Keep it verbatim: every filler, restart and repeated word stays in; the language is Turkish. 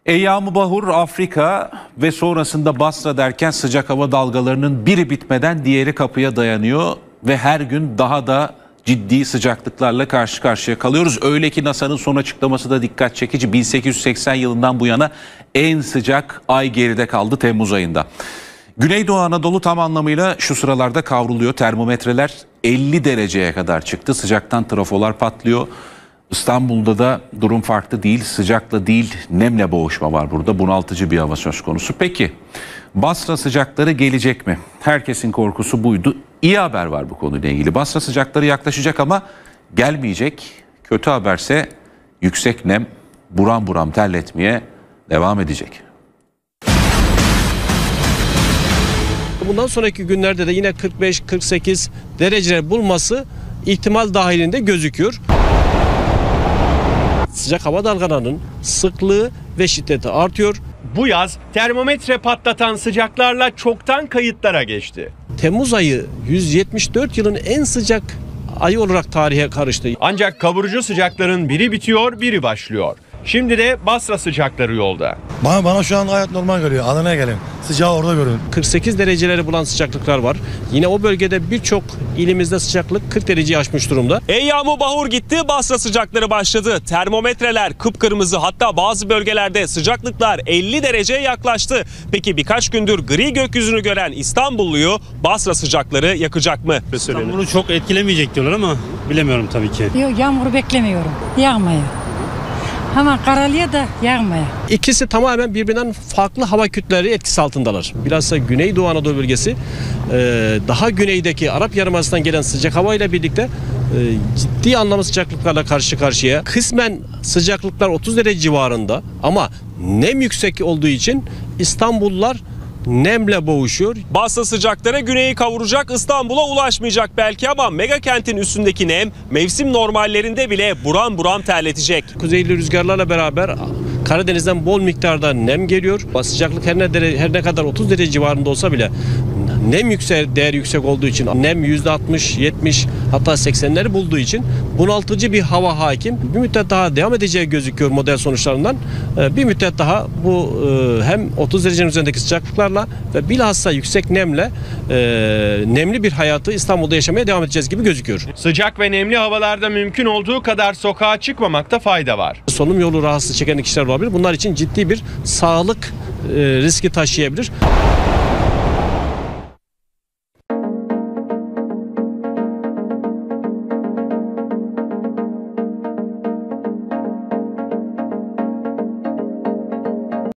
Eyyam-ı Bahur Afrika ve sonrasında Basra derken sıcak hava dalgalarının biri bitmeden diğeri kapıya dayanıyor ve her gün daha da ciddi sıcaklıklarla karşı karşıya kalıyoruz. Öyle ki NASA'nın son açıklaması da dikkat çekici. bin sekiz yüz seksen yılından bu yana en sıcak ay geride kaldı Temmuz ayında. Güneydoğu Anadolu tam anlamıyla şu sıralarda kavruluyor. Termometreler elli dereceye kadar çıktı. Sıcaktan trafolar patlıyor. İstanbul'da da durum farklı değil. Sıcakla değil, nemle boğuşma var burada. Bunaltıcı bir hava söz konusu. Peki Basra sıcakları gelecek mi? Herkesin korkusu buydu. İyi haber var bu konuyla ilgili. Basra sıcakları yaklaşacak ama gelmeyecek. Kötü haberse yüksek nem buram buram terletmeye devam edecek. Bundan sonraki günlerde de yine kırk beş kırk sekiz dereceler bulması ihtimal dahilinde gözüküyor. Sıcak hava dalgalarının sıklığı ve şiddeti artıyor. Bu yaz termometre patlatan sıcaklarla çoktan kayıtlara geçti. Temmuz ayı yüz yetmiş dört yılın en sıcak ayı olarak tarihe karıştı. Ancak kavurucu sıcakların biri bitiyor, biri başlıyor. Şimdi de Basra sıcakları yolda. Bana, bana şu an gayet normal geliyor. Adana'ya gelin. Sıcağı orada görün. kırk sekiz dereceleri bulan sıcaklıklar var. Yine o bölgede birçok ilimizde sıcaklık kırk dereceyi aşmış durumda. Eyyam-ı Bahur gitti, Basra sıcakları başladı. Termometreler kıpkırmızı, hatta bazı bölgelerde sıcaklıklar elli dereceye yaklaştı. Peki birkaç gündür gri gökyüzünü gören İstanbulluyu Basra sıcakları yakacak mı? İstanbul'u çok etkilemeyecek diyorlar ama bilemiyorum tabii ki. Yok, yağmuru beklemiyorum. Yağmaya. Ama karalıya da yağmaya. İkisi tamamen birbirinden farklı hava kütleleri etkisi altındalar. Bilhassa Güneydoğu Anadolu bölgesi daha güneydeki Arap Yarımadası'ndan gelen sıcak hava ile birlikte ciddi anlamda sıcaklıklarla karşı karşıya. Kısmen sıcaklıklar otuz derece civarında ama nem yüksek olduğu için İstanbullular nemle boğuşuyor. Basra sıcakları güneyi kavuracak, İstanbul'a ulaşmayacak belki ama mega kentin üstündeki nem mevsim normallerinde bile buram buram terletecek. Kuzeyli rüzgarlarla beraber Karadeniz'den bol miktarda nem geliyor. Sıcaklık her ne, dere, her ne kadar otuz derece civarında olsa bile nem yüksek, değer yüksek olduğu için nem yüzde altmış yetmiş hatta seksenleri bulduğu için bunaltıcı bir hava hakim. Bir müddet daha devam edeceği gözüküyor model sonuçlarından. Bir müddet daha bu hem otuz derecenin üzerindeki sıcaklıklarla ve bilhassa yüksek nemle nemli bir hayatı İstanbul'da yaşamaya devam edeceğiz gibi gözüküyor. Sıcak ve nemli havalarda mümkün olduğu kadar sokağa çıkmamakta fayda var. Solunum yolu rahatsızlığı çeken kişiler olabilir. Bunlar için ciddi bir sağlık riski taşıyabilir.